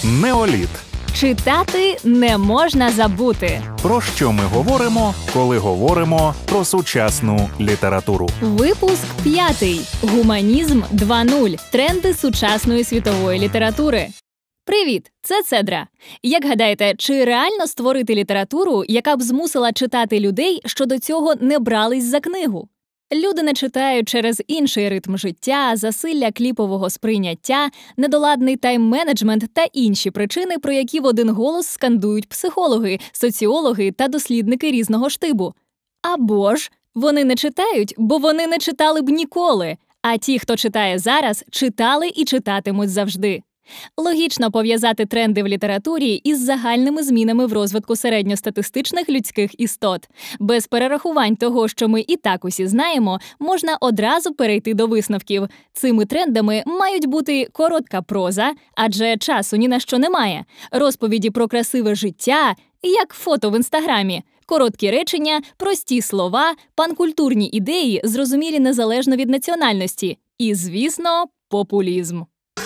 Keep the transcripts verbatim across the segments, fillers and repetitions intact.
Неоліт. Читати не можна забути. Про що ми говоримо, коли говоримо про сучасну літературу? Випуск п'ятий. Гуманізм два нуль. Тренди сучасної світової літератури. Привіт, це Цедра. Як гадаєте, чи реально створити літературу, яка б змусила читати людей, що до цього не брались за книгу? Люди не читають через інший ритм життя, засилля кліпового сприйняття, недоладний тайм-менеджмент та інші причини, про які в один голос скандують психологи, соціологи та дослідники різного штибу. Або ж вони не читають, бо вони не читали б ніколи, а ті, хто читає зараз, читали і читатимуть завжди. Логічно пов'язати тренди в літературі із загальними змінами в розвитку середньостатистичних людських істот. Без перерахувань того, що ми і так усі знаємо, можна одразу перейти до висновків. Цими трендами мають бути коротка проза, адже часу ні на що немає, розповіді про красиве життя, як фото в інстаграмі, короткі речення, прості слова, панкультурні ідеї, зрозумілі незалежно від національності. І, звісно, популізм.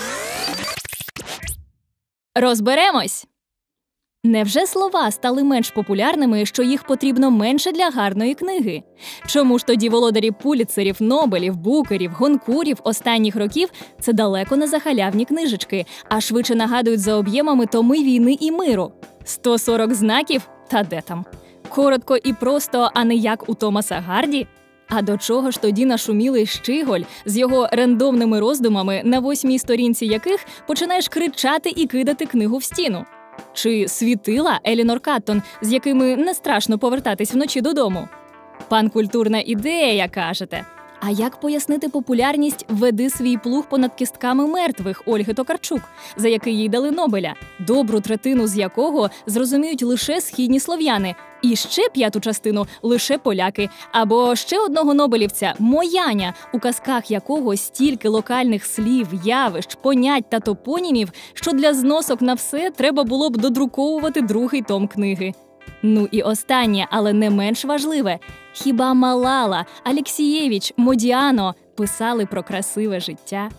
Розберемось! Невже слова стали менш популярними, що їх потрібно менше для гарної книги? Чому ж тоді володарі Пулітцерів, Нобелів, Букерів, Гонкурів останніх років – це далеко не захалявні книжечки, а швидше нагадують за об'ємами томи війни і миру? сто сорок знаків? Та де там? Коротко і просто, а не як у Томаса Гарді? А до чого ж тоді нашумілий Щіголь з його рандомними роздумами, на восьмій сторінці яких починаєш кричати і кидати книгу в стіну? Чи світила Елінор Каттон, з якими не страшно повертатись вночі додому? Панкультурна ідея, кажете? А як пояснити популярність «Веди свій плуг понад кістками мертвих» Ольги Токарчук, за який їй дали Нобеля, добру третину з якого зрозуміють лише східні слов'яни, і ще п'яту частину – лише поляки, або ще одного нобелівця – Мояня, у казках якого стільки локальних слів, явищ, понять та топонімів, що для зносок на все треба було б додруковувати другий том книги. Ну і останнє, але не менш важливе. Хіба Малала, Алєксєєвич, Модіано писали про красиве життя?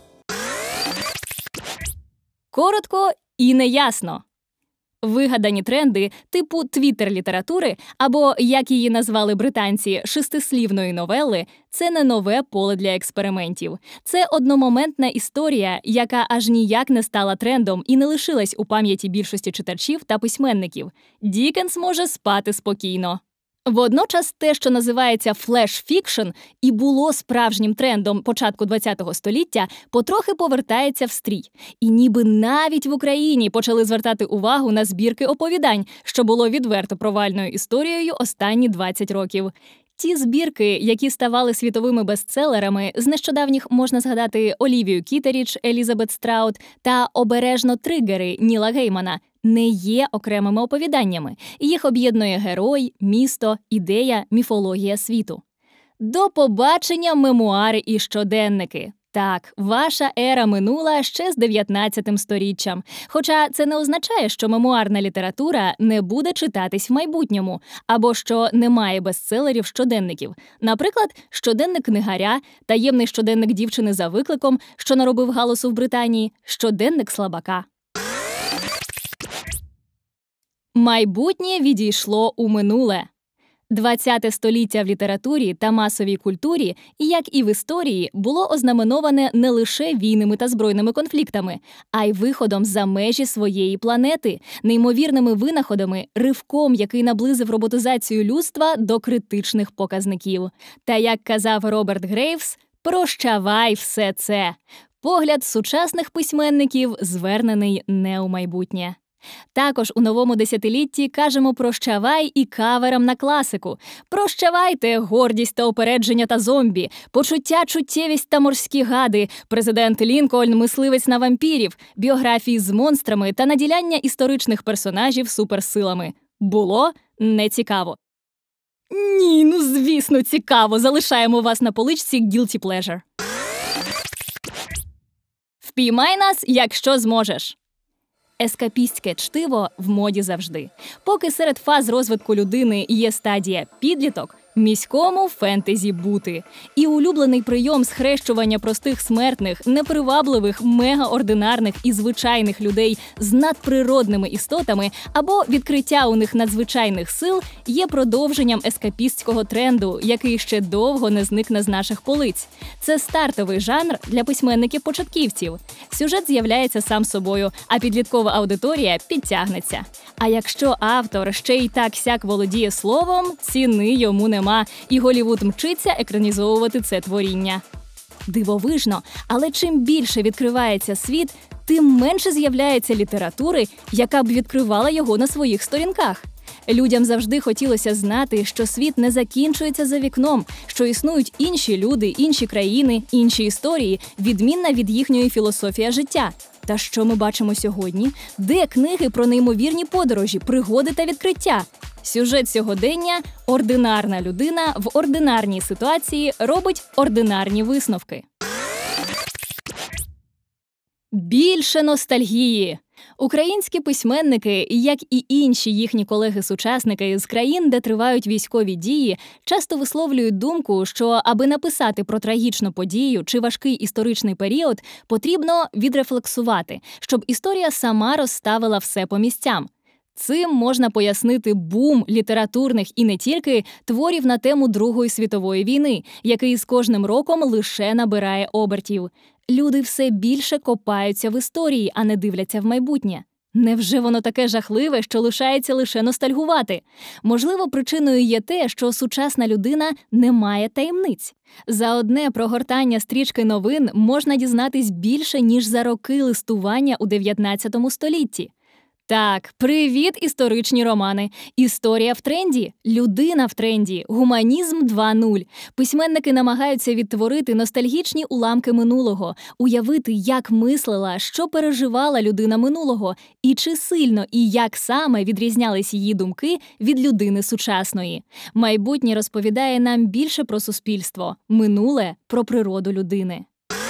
Коротко і неясно. Вигадані тренди типу твіттер-літератури або, як її назвали британці, шестислівної новели – це не нове поле для експериментів. Це одномоментна історія, яка аж ніяк не стала трендом і не лишилась у пам'яті більшості читачів та письменників. Дікенс може спати спокійно. Водночас те, що називається флеш-фікшн і було справжнім трендом початку ХХ століття, потрохи повертається в стрій. І ніби навіть в Україні почали звертати увагу на збірки оповідань, що було відверто провальною історією останні двадцять років. Ті збірки, які ставали світовими бестселерами, з нещодавніх можна згадати Олівію Кітерідж, Елізабет Страут та «Обережно тригери» Ніла Геймана, не є окремими оповіданнями. Їх об'єднує герой, місто, ідея, міфологія світу. До побачення, мемуари і щоденники. Так, ваша ера минула ще з дев'ятнадцятим сторіччям. Хоча це не означає, що мемуарна література не буде читатись в майбутньому, або що немає бестселерів щоденників. Наприклад, щоденник книгаря, таємний щоденник дівчини за викликом, що наробив галасу в Британії, щоденник слабака. Майбутнє відійшло у минуле. ХХ століття в літературі та масовій культурі, як і в історії, було ознаменоване не лише війнами та збройними конфліктами, а й виходом за межі своєї планети, неймовірними винаходами, ривком, який наблизив роботизацію людства до критичних показників. Та, як казав Роберт Грейвс, «Прощавай все це». Погляд сучасних письменників звернений не у майбутнє. Також у новому десятилітті кажемо «прощавай» і каверам на класику. Прощавайте гордість та опередження та зомбі, почуття, чуттєвість та морські гади, президент Лінкольн, мисливець на вампірів, біографії з монстрами та наділяння історичних персонажів суперсилами. Було нецікаво. Ні, ну звісно цікаво, залишаємо вас на поличці guilty pleasure. Впіймай нас, якщо зможеш. Ескапістське чтиво в моді завжди. Поки серед фаз розвитку людини є стадія підліток, Міському фентезі бути. І улюблений прийом схрещування простих смертних, непривабливих, мегаординарних і звичайних людей з надприродними істотами або відкриття у них надзвичайних сил є продовженням ескапістського тренду, який ще довго не зникне з наших полиць. Це стартовий жанр для письменників-початківців. Сюжет з'являється сам собою, а підліткова аудиторія підтягнеться. А якщо автор ще й так-сяк володіє словом, ціни йому нема, і Голлівуд мчиться екранізовувати це творіння. Дивовижно, але чим більше відкривається світ, тим менше з'являється літератури, яка б відкривала його на своїх сторінках. Людям завжди хотілося знати, що світ не закінчується за вікном, що існують інші люди, інші країни, інші історії, відмінна від їхньої філософії життя. Та що ми бачимо сьогодні? Де книги про неймовірні подорожі, пригоди та відкриття? Сюжет сьогодення – ординарна людина в ординарній ситуації робить ординарні висновки. Більше ностальгії. Українські письменники, як і інші їхні колеги-сучасники з країн, де тривають військові дії, часто висловлюють думку, що аби написати про трагічну подію чи важкий історичний період, потрібно відрефлексувати, щоб історія сама розставила все по місцям. Цим можна пояснити бум літературних і не тільки творів на тему Другої світової війни, який з кожним роком лише набирає обертів. Люди все більше копаються в історії, а не дивляться в майбутнє. Невже воно таке жахливе, що лишається лише ностальгувати? Можливо, причиною є те, що сучасна людина не має таємниць. За одне прогортання стрічки новин можна дізнатись більше, ніж за роки листування у дев'ятнадцятому столітті. Так, привіт, історичні романи. Історія в тренді, людина в тренді, гуманізм два нуль. Письменники намагаються відтворити ностальгічні уламки минулого, уявити, як мислила, що переживала людина минулого, і чи сильно і як саме відрізнялись її думки від людини сучасної. Майбутнє розповідає нам більше про суспільство, минуле – про природу людини.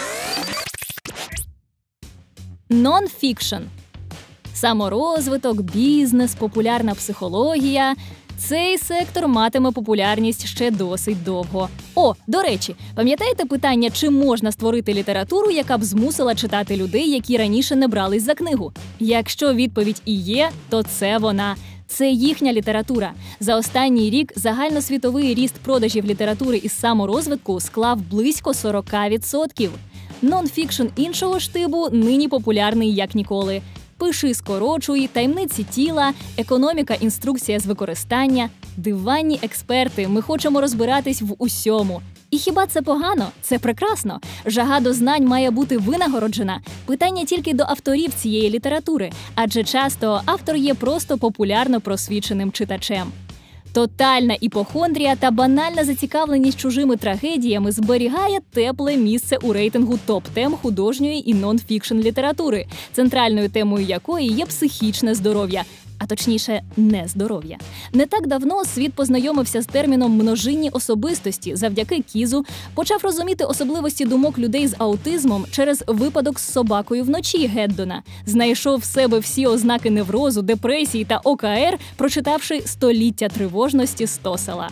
Нон-фікшн. Саморозвиток, бізнес, популярна психологія – цей сектор матиме популярність ще досить довго. О, до речі, пам'ятаєте питання, чи можна створити літературу, яка б змусила читати людей, які раніше не брались за книгу? Якщо відповідь і є, то це вона. Це їхня література. За останній рік загальносвітовий ріст продажів літератури із саморозвитку склав близько сорок відсотків. Нон-фікшн іншого штибу нині популярний як ніколи. Пиши, скорочуй, таємниці тіла, економіка, інструкція з використання, диванні експерти, ми хочемо розбиратись в усьому. І хіба це погано? Це прекрасно. Жага до знань має бути винагороджена. Питання тільки до авторів цієї літератури, адже часто автор є просто популярно просвіченим читачем. Тотальна іпохондрія та банальна зацікавленість чужими трагедіями зберігає тепле місце у рейтингу топ-тем художньої і нон-фікшн літератури, центральною темою якої є психічне здоров'я, а точніше, нездоров'я. Не так давно світ познайомився з терміном «множинні особистості» завдяки Кізу, почав розуміти особливості думок людей з аутизмом через випадок з собакою вночі Геддона, знайшов в себе всі ознаки неврозу, депресії та о ка ер, прочитавши «Століття тривожності» Стосела.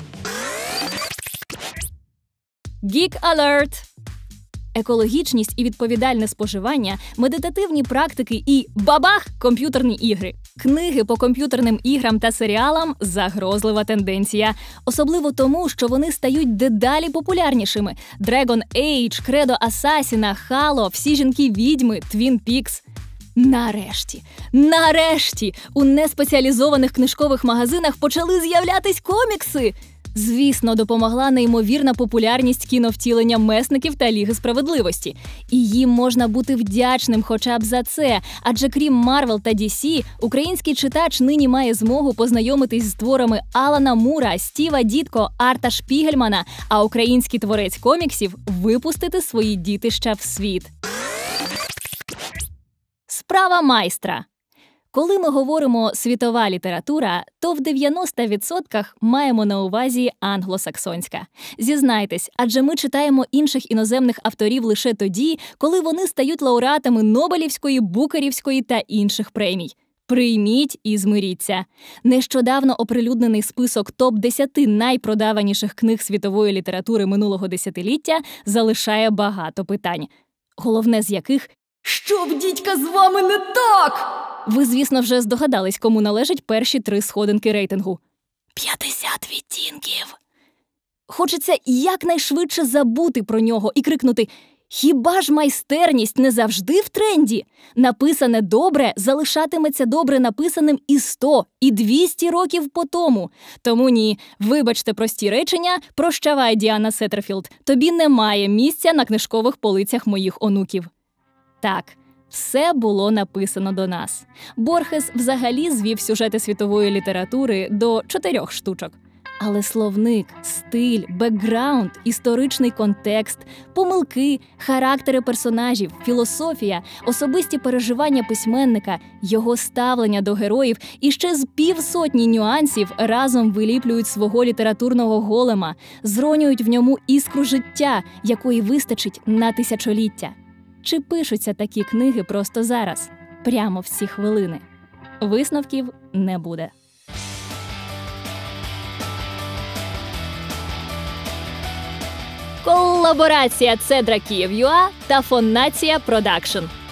Geek Alert! Екологічність і відповідальне споживання, медитативні практики і бабах – комп'ютерні ігри. Книги по комп'ютерним іграм та серіалам – загрозлива тенденція. Особливо тому, що вони стають дедалі популярнішими. Dragon Age, Кредо Асасіна, Halo, Всі жінки-відьми, Twin Peaks. Нарешті, нарешті у неспеціалізованих книжкових магазинах почали з'являтись комікси! Звісно, допомогла неймовірна популярність кіновтілення «Месників» та «Ліги справедливості». І їм можна бути вдячним хоча б за це, адже крім Марвел та ді сі, український читач нині має змогу познайомитись з творами Алана Мура, Стіва Дітко, Арта Шпігельмана, а український творець коміксів – випустити свої дітища в світ. Справа майстра. Коли ми говоримо «світова література», то в дев'яноста відсотках маємо на увазі англосаксонська. Зізнайтесь, адже ми читаємо інших іноземних авторів лише тоді, коли вони стають лауреатами Нобелівської, Букерівської та інших премій. Прийміть і змиріться. Нещодавно оприлюднений список топ десять найпродаваніших книг світової літератури минулого десятиліття залишає багато питань. Головне з яких – «Що в дідька з вами не так?» Ви, звісно, вже здогадались, кому належать перші три сходинки рейтингу. п'ятдесят відтінків. Хочеться якнайшвидше забути про нього і крикнути: «Хіба ж майстерність не завжди в тренді? Написане добре залишатиметься добре написаним і сто, і двісті років по тому. Тому ні, вибачте прості речення, прощавай, Діана Сеттерфілд, тобі немає місця на книжкових полицях моїх онуків». Так, все було написано до нас. Борхес взагалі звів сюжети світової літератури до чотирьох штучок. Але словник, стиль, бекграунд, історичний контекст, помилки, характери персонажів, філософія, особисті переживання письменника, його ставлення до героїв і ще з півсотні нюансів разом виліплюють свого літературного голема, зронюють в ньому іскру життя, якої вистачить на тисячоліття. Чи пишуться такі книги просто зараз, прямо в ці хвилини? Висновків не буде. Колаборація Цедра Київ.ua та Фоннація Продакшн.